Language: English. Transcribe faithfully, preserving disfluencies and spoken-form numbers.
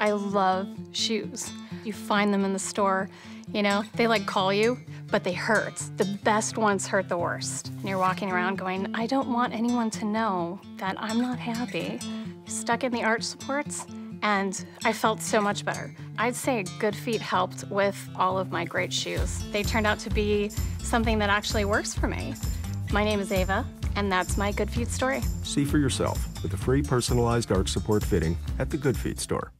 I love shoes. You find them in the store, you know, they like call you, but they hurt. The best ones hurt the worst. And you're walking around going, I don't want anyone to know that I'm not happy. Stuck in the arch supports, and I felt so much better. I'd say Good Feet helped with all of my great shoes. They turned out to be something that actually works for me. My name is Ava, and that's my Good Feet story. See for yourself with a free personalized arch support fitting at the Good Feet store.